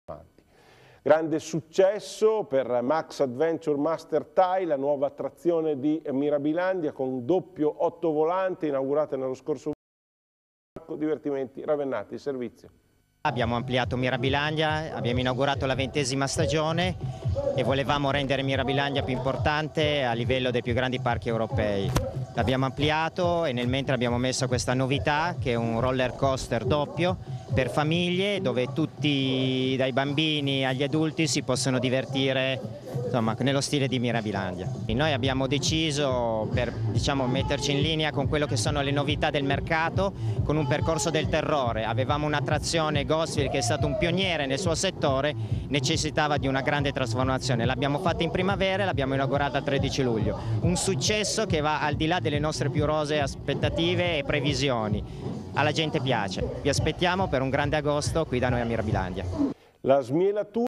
Grande successo per Max Adventure Master Thai, la nuova attrazione di Mirabilandia con doppio 8 volante inaugurata nello scorso anno. Divertimenti Ravennati, servizio. Abbiamo ampliato Mirabilandia, abbiamo inaugurato la 20ª stagione e volevamo rendere Mirabilandia più importante a livello dei più grandi parchi europei. L'abbiamo ampliato e nel mentre abbiamo messo questa novità che è un roller coaster doppio per famiglie dove tutti dai bambini agli adulti si possono divertire, insomma, nello stile di Mirabilandia. Noi abbiamo deciso per metterci in linea con quello che sono le novità del mercato con un percorso del terrore. Avevamo un'attrazione Ghostville che è stato un pioniere nel suo settore, necessitava di una grande trasformazione. L'abbiamo fatta in primavera e l'abbiamo inaugurata il 13 luglio. Un successo che va al di là delle nostre più rosee aspettative e previsioni. Alla gente piace. Vi aspettiamo per un grande agosto qui da noi a Mirabilandia. La smielatura